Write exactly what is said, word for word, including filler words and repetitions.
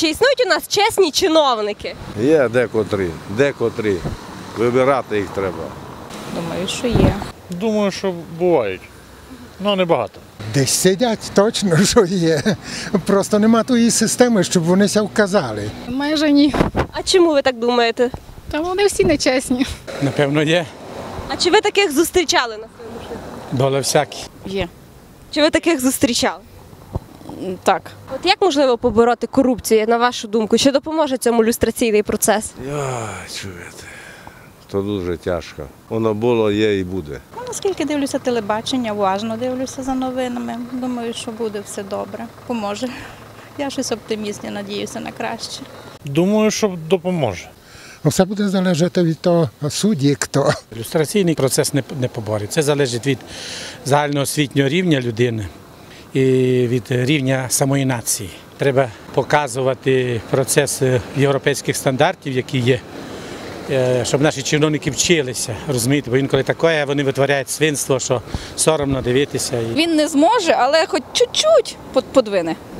чи існують у нас чесні чиновники? Є декотрі, декотрі. Вибирати їх треба. Думаю, що є. Думаю, що бувають, але небагато. Десь сидять, точно, що є. Просто нема тої системи, щоб вони ся вказали. Майже ні. А чому ви так думаєте? Та вони всі нечесні. Напевно, є. А чи ви таких зустрічали на своєму шляху? Доля всякі. Є. Чи ви таких зустрічали? Так. От як можливо побороти корупцію, на вашу думку? Чи допоможе цьому люстраційний процес? Я, чуєте, то дуже тяжко. Воно було, є і буде. Ну, наскільки дивлюся телебачення, уважно дивлюся за новинами. Думаю, що буде все добре, поможе. Я щось оптимістично, надіюся на краще. Думаю, що допоможе. Все буде залежати від того судді, хто. Люстраційний процес не, не поборить. Це залежить від загальноосвітнього рівня людини і від рівня самої нації. Треба показувати процес європейських стандартів, які є, щоб наші чиновники вчилися, розумієте, бо інколи таке, вони витворяють свинство, що соромно дивитися. Він не зможе, але хоч чуть-чуть подвине.